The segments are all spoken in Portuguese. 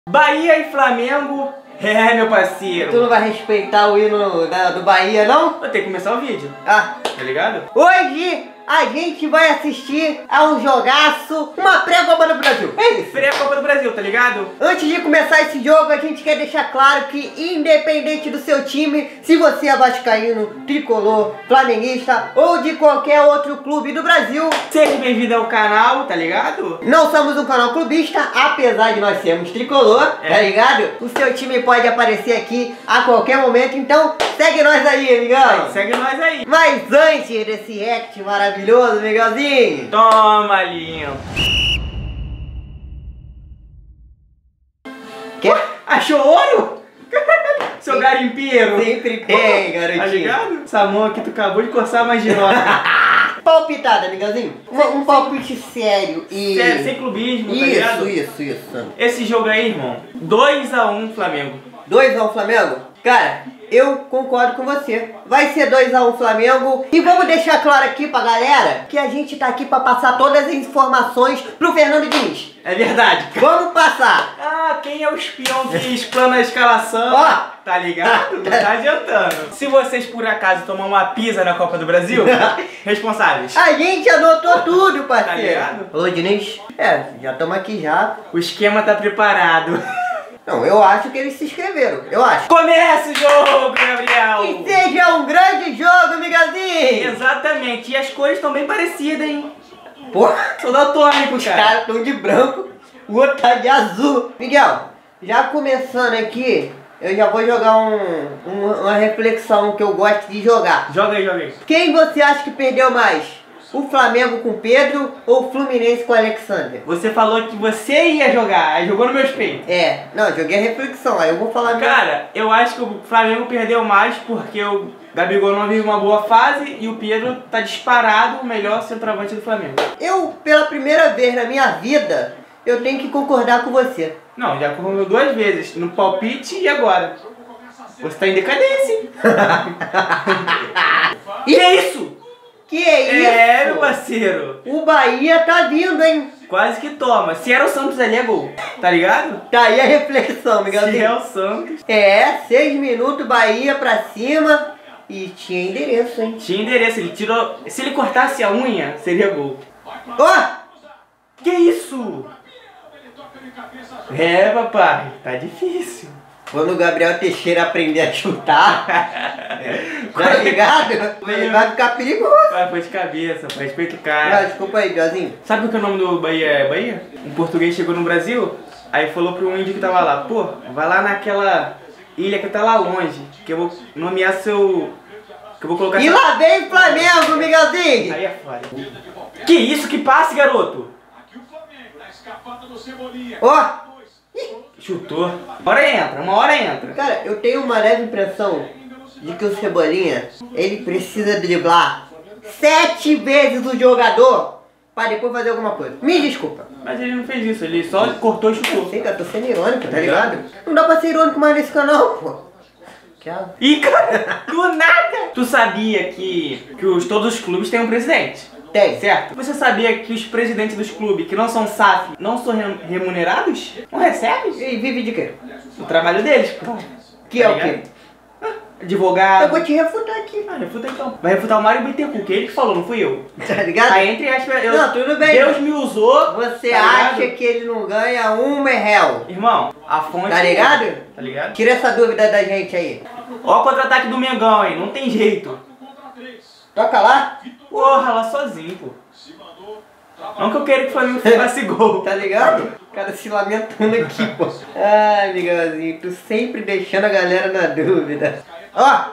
Bahia e Flamengo. É, meu parceiro. Tu não vai respeitar o hino do Bahia, não? Vou ter que começar o vídeo. Ah. Tá ligado? Hoje a gente vai assistir a um jogaço, uma pré-Copa do Brasil. É isso. Pré-Copa do Brasil, tá ligado? Antes de começar esse jogo, a gente quer deixar claro que, independente do seu time, se você é vascaíno, tricolor, flamenguista ou de qualquer outro clube do Brasil, seja bem-vindo ao canal, tá ligado? Não somos um canal clubista, apesar de nós sermos tricolor, tá ligado? O seu time pode aparecer aqui a qualquer momento, então segue nós aí, amigão. Segue nós aí. Mas antes desse react maravilhoso, Miguelzinho, toma, lindo. Quê? Achou ouro? Seu garimpeiro. Sempre tem, garotinho. Tá ligado? Essa mão aqui tu acabou de coçar mais de nós. Palpitada, Miguelzinho. Um palpite sério e... Sério, sem clubismo, tá ligado? Isso. Esse jogo aí, irmão, 2-1 Flamengo. 2-1 Flamengo? Cara, eu concordo com você. Vai ser 2-1 Flamengo. E vamos deixar claro aqui pra galera que a gente tá aqui pra passar todas as informações pro Fernando Diniz. É verdade. Vamos passar. Ah, quem é o espião que explana a escalação? Ó. Tá ligado? Não tá adiantando. Se vocês por acaso tomar uma pisa na Copa do Brasil, responsáveis. A gente anotou tudo, parceiro. Tá ligado? Ô, Diniz, já estamos aqui já. O esquema tá preparado. Não, eu acho que eles se inscreveram, eu acho. Começa o jogo, Gabriel! Que seja um grande jogo, Miguelzinho! Exatamente, e as cores estão bem parecidas, hein? Porra! Sou daltônico, Os cara. caras estão de branco, o outro tá de azul. Miguel, já começando aqui, eu já vou jogar uma reflexão que eu gosto de jogar. Joga aí. Quem você acha que perdeu mais? O Flamengo com o Pedro ou o Fluminense com o Alexander? Você falou que você ia jogar, aí jogou no meu peito. Não, joguei a reflexão, aí eu vou falar... Cara, eu acho que o Flamengo perdeu mais porque o Gabigol não vive uma boa fase e o Pedro tá disparado o melhor centroavante do Flamengo. Eu, pela primeira vez na minha vida, eu tenho que concordar com você. Não, já concordou 2 vezes, no palpite e agora. Você tá em decadência, hein? E é isso? Que é isso? É, meu parceiro. O Bahia tá vindo, hein? Quase que toma. Se era o Santos ali é gol. Tá ligado? Tá aí a reflexão, Miguelzinho. Se é o Santos. 6 minutos, Bahia pra cima. E tinha endereço, hein? Tinha endereço. Ele tirou... Se ele cortasse a unha, seria gol. Ó! Que isso? É, papai. Tá difícil. Quando o Gabriel Teixeira aprender a chutar, tá ligado? Ele vai ficar perigoso. Foi de cabeça, foi respeito o cara. Não, desculpa aí, Biozinho. Sabe o que o nome do Bahia é Bahia? Um português chegou no Brasil, aí falou pro índio que tava lá, pô, vai lá naquela ilha que tá lá longe, que eu vou nomear seu... Que eu vou colocar... E lá vem o Flamengo, Miguelzinho! Aí é foda. Que isso? Que passe, garoto? Ó! Chutou. Uma hora entra. Cara, eu tenho uma leve impressão de que o Cebolinha, ele precisa driblar 7 vezes o jogador pra depois fazer alguma coisa. Me desculpa. Mas ele não fez isso, ele só cortou e chutou. Sei, cara, tô sendo irônico, tá ligado? Não dá pra ser irônico mais nesse canal, pô. Ih, cara, do nada! Tu sabia que todos os clubes têm um presidente? Tem. Certo? Você sabia que os presidentes dos clubes que não são SAF não são remunerados? Não recebem? E vive de quê? O trabalho deles, pô. Que é o quê? Advogado. Eu vou te refutar aqui. Refuta então. Vai refutar o Mário Bittencourt, que ele que falou, não fui eu. Tá ligado? Aí entre aspas, Não, tudo bem. Deus me usou. Você tá acha que ele não ganha um real? Irmão, a fonte... Tá ligado? Tá ligado? Tira essa dúvida da gente aí. Ó o contra-ataque do Mengão, hein? Não tem jeito. Toca lá. Porra, lá sozinho, pô. Não que eu queira que o Flamengo faça gol. Tá ligado? O cara se lamentando aqui, pô. Ai, Miguelzinho, tu sempre deixando a galera na dúvida. Ó!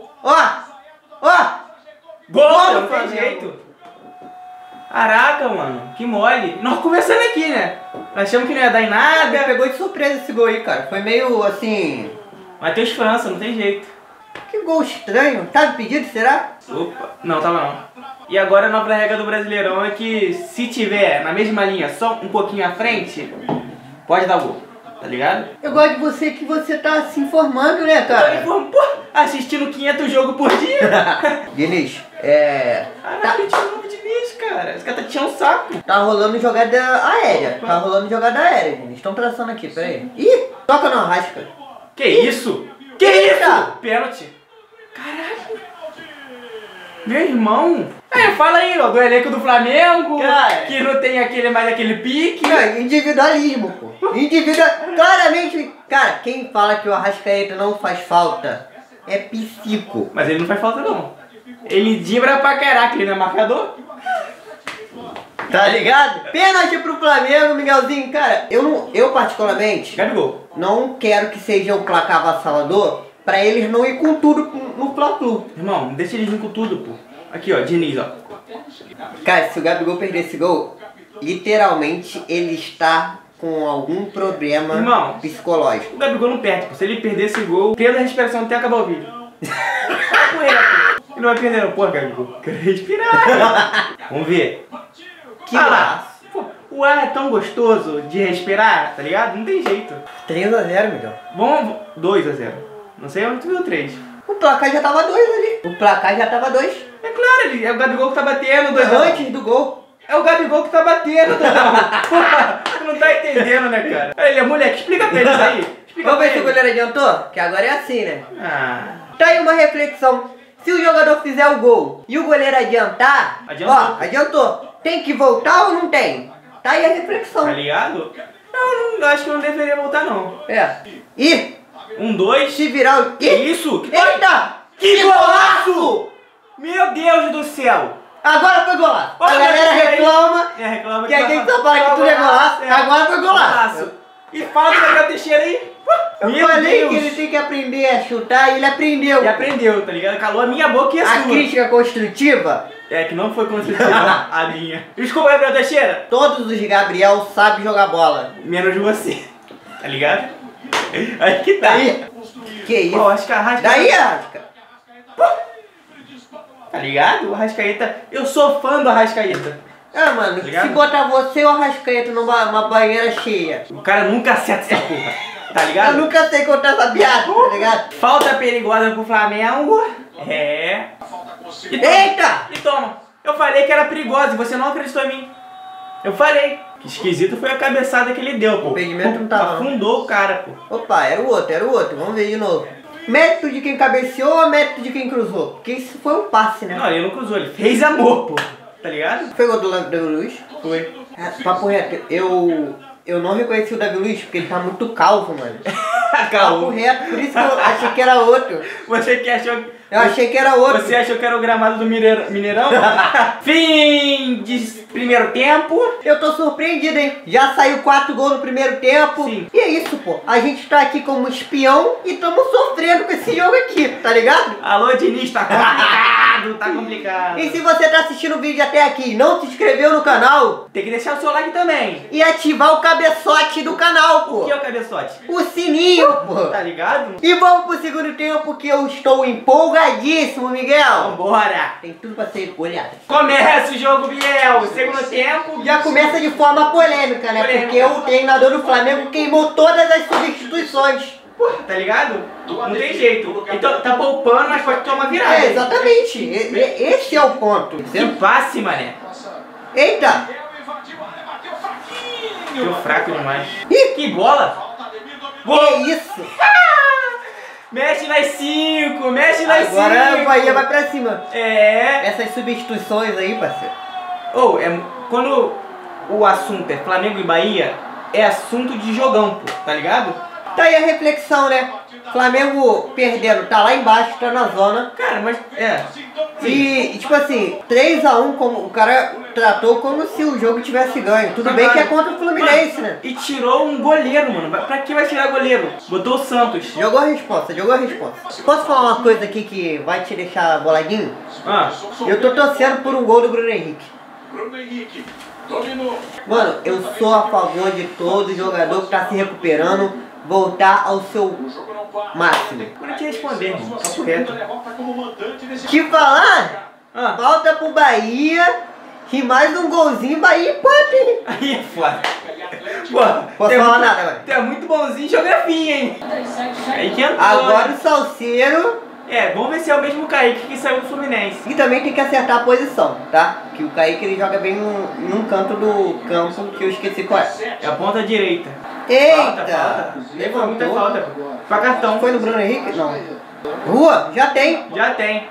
Gol, Bora, não tem Flamengo. jeito. Caraca, mano, que mole. Nós conversando aqui, né? Nós achamos que não ia dar em nada. Pegou de surpresa esse gol aí, cara. Foi meio assim... Matheus França, não tem jeito. Que gol estranho. Tava pedido, será? Opa, não, tava não. E agora a nova regra do Brasileirão é que se tiver na mesma linha, só um pouquinho à frente, pode dar gol. Tá ligado? Eu gosto de você que você tá se informando, né, cara? Pô, assistindo 500 jogos por dia. Diniz, Caraca, de novo Diniz, cara. Esse cara tá tirando um saco. Tá rolando jogada aérea. Tá rolando jogada aérea. Eles estão traçando aqui, peraí. Ih, toca no Arrasca. Que isso? Que isso? Pênalti. Caralho. Meu irmão. Fala aí, ó, do elenco do Flamengo. Cara. Que não tem mais aquele pique. Não, individualismo, pô. Claramente, cara, quem fala que o Arrascaeta não faz falta é psico. Mas ele não faz falta, não. Ele dibra pra caraca, ele não é marcador. Tá ligado? Pênalti pro Flamengo, Miguelzinho. Cara, eu particularmente Gabigol. não quero que seja um placar avassalador pra eles não ir com tudo no Fla-Flu. Irmão, deixa eles vir com tudo, pô. Aqui, ó, Diniz, ó. Cara, se o Gabigol perder esse gol, literalmente ele está com algum problema psicológico. O Gabigol não perde, pô. Se ele perder esse gol, perda a respiração até acabar o vídeo. Ele não vai perder, não. Pô, Gabigol, quero respirar. Vamos ver. Que laço. Pô, o ar é tão gostoso de respirar, tá ligado? Não tem jeito. 3-0, Miguel. Vamos, 2-0. Não sei onde tu viu 3. O placar já tava 2 ali. O placar já tava 2. É claro, é o Gabigol que tá batendo. Antes do gol. É o Gabigol que tá batendo, Porra, tu não tá entendendo, né, cara? Ele é moleque, explica pra ele isso aí. Vamos ver se o goleiro adiantou? Que agora é assim, né? Ah. Tá aí uma reflexão. Se o jogador fizer o gol e o goleiro adiantar, adiantou. Tem que voltar ou não tem? Tá aí a reflexão. Tá ligado? Eu acho que não deveria voltar, não. É. E 1-2. se virar o quê? Que isso? Eita! Que golaço! Meu Deus do céu! Agora foi golaço. A Olha, galera reclama reclama que a gente só fala que tudo é golaço. Agora foi golaço. E fala do Gabriel Teixeira aí. Eu falei que ele tem que aprender a chutar e ele aprendeu. E aprendeu, tá ligado? Calou a minha boca e a sua. A crítica construtiva? É, que não foi construtiva a minha. Desculpa, Gabriel Teixeira. Todos os Gabriel sabem jogar bola. Menos você. Tá ligado? Aí que tá. Aí. Que isso? Pô, acho que a Arrascaeta... Daí, Arrasca. Tá ligado? O Arrascaeta... Eu sou fã do Arrascaeta. Ah, mano, Tá se botar você e o Arrascaeta numa banheira cheia. O cara nunca acerta essa porra. Tá Eu ligado? nunca sei contar essa piada, tá ligado? Falta perigosa pro Flamengo. É. E toma. Eita! E toma. Eu falei que era perigosa e você não acreditou em mim. Eu falei. Que esquisito foi a cabeçada que ele deu, pô. O impedimento não tava, não. Afundou o cara, pô. Opa, era o outro. Vamos ver de novo. Mérito de quem cabeceou ou mérito de quem cruzou? Porque isso foi um passe, né? Não, ele não cruzou, ele fez amor, pô. Tá ligado? Foi gol do Davi Luiz? Foi. Papo reto, eu não reconheci o Davi Luiz porque ele tá muito calvo, mano. Papo Calma. reto, por isso que eu achei que era outro. Você que achou... Eu achei que era outro. Você achou que era o gramado do Mineirão? Fim de primeiro tempo. Eu tô surpreendido, hein? Já saiu 4 gols no primeiro tempo. Sim. E é isso, pô. A gente tá aqui como espião e estamos sofrendo com esse jogo aqui, tá ligado? Alô, Diniz, tá complicado, tá complicado. E se você tá assistindo o vídeo até aqui e não se inscreveu no canal, Tem que deixar o seu like também. e ativar o cabeçote do canal, pô. O que é o cabeçote? O sininho, pô. Tá ligado? E vamos pro segundo tempo que eu estou empolgadíssimo, Miguel. Vambora. Tem tudo pra ser olhado. Começa o jogo, Biel. Segundo tempo. Já começa de forma polêmica, né? Polêmica. Porque o treinador do Flamengo queimou todas as substituições. Tá ligado? Não tem jeito. Então tá poupando, mas pode tomar virada. É, exatamente. Esse é o ponto. Que passe, mané. Eita! Deu fraco demais. Ih, Que bola. que isso? Mexe nas 5, mexe nas 5. Agora a Bahia vai pra cima. É. Essas substituições aí, parceiro. Ou, quando o assunto é Flamengo e Bahia, é assunto de jogão, pô. Tá ligado? Tá aí a reflexão, né? Flamengo perdendo, tá lá embaixo, tá na zona. Cara, mas E, tipo assim, 3-1, como o cara tratou como se o jogo tivesse ganho. Tudo bem que é contra o Fluminense, né? E tirou um goleiro, mano. Pra que vai tirar goleiro? Botou o Santos. Jogou a resposta. Posso falar uma coisa aqui que vai te deixar boladinho? Ah, Eu tô torcendo por um gol do Bruno Henrique. Mano, eu sou a favor de todo jogador que tá se recuperando voltar ao seu máximo. eu não te responder, irmão. Papo reto. Te falar, Ah, volta pro Bahia e mais um golzinho, Bahia empate, hein? aí é foda. Pô, Posso tu é falar muito- nada, velho? Tu é muito bonzinho em geografia, hein? Aí que entrou. Agora o Salceiro Vamos ver se é o mesmo Kaique que saiu do Fluminense. E também tem que acertar a posição, tá? Que o Kaique ele joga bem num canto do campo que eu esqueci qual é. É a ponta direita. Eita! Levou muita falta. Pra cartão. Foi no Bruno Henrique? Não. Rua? Já tem. Já tem.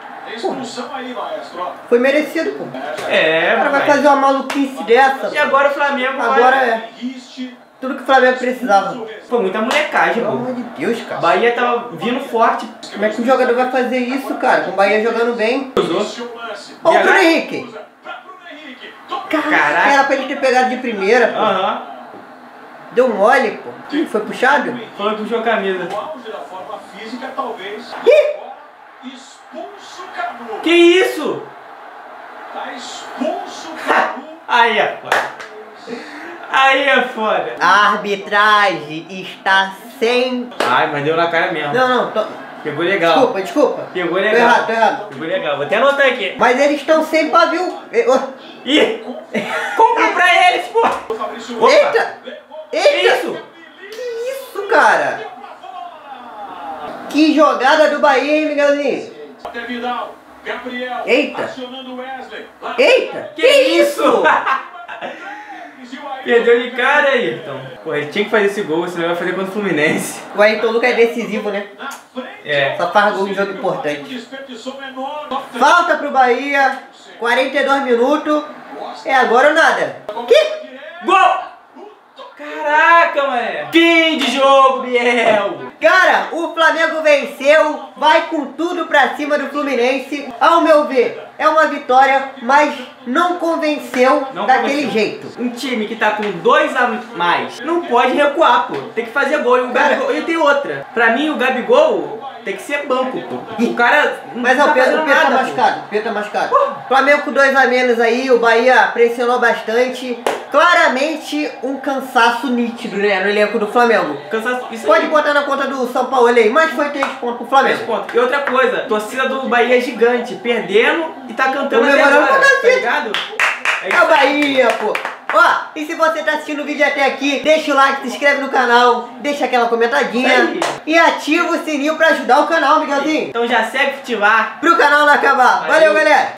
Foi merecido, pô. O cara vai fazer uma maluquice dessa. E agora o Flamengo agora tudo que o Flamengo precisava. Foi muita molecagem, Pelo pô. amor de Deus, cara. Bahia tava vindo forte. Como é que um jogador vai fazer isso, cara? Com o Bahia jogando bem. Olha o Bruno Henrique. Caraca, era pra ele ter pegado de primeira, pô. Deu mole, pô. Foi puxado? Foi, puxou a camisa. Que isso? Tá expulso o Canu. Aí é foda. Aí é foda. A arbitragem está sem... Ai, mas deu na cara mesmo. Não. Pegou legal. Desculpa. Pegou legal. Tô errado. Pegou legal. Vou até anotar aqui. Mas eles estão sem pavio. Ih! Compra pra eles, pô! Opa. Eita! Que isso? Que isso, cara? Que jogada do Bahia, hein, Miguelzinho? Eita! Eita! Que isso? Perdeu de cara aí, então. Pô, ele tinha que fazer esse gol, senão ele vai fazer contra o Fluminense. O Ayrton Lucas é decisivo, né? É. Só faz gol em jogo importante. Falta pro Bahia. 42 minutos. Agora ou nada. Que? Gol! Caraca, mano! Fim de jogo, Biel! Cara, o Flamengo venceu, vai com tudo pra cima do Fluminense. Ao meu ver, é uma vitória, mas não convenceu daquele jeito. Um time que tá com 2 a mais não pode recuar, pô. Tem que fazer gol. E o Gabigol, e tem outra. Pra mim, o Gabigol tem que ser banco, pô. O cara mas o Pedro tá machucado. O Pedro tá machucado. Flamengo com 2 a menos aí, o Bahia pressionou bastante. Claramente um cansaço nítido, né, no elenco do Flamengo. Isso pode aí. botar na conta do São Paulo aí, mas foi 3 pontos pro Flamengo. 3 pontos. E outra coisa, a torcida do Bahia é gigante, perdendo e tá cantando até agora, tá ligado? É o Bahia, pô. Ó, e se você tá assistindo o vídeo até aqui, deixa o like, se inscreve no canal, deixa aquela comentadinha e ativa o sininho pra ajudar o canal, Miguelzinho. Então já segue Futivar pro canal não acabar. Valeu, galera!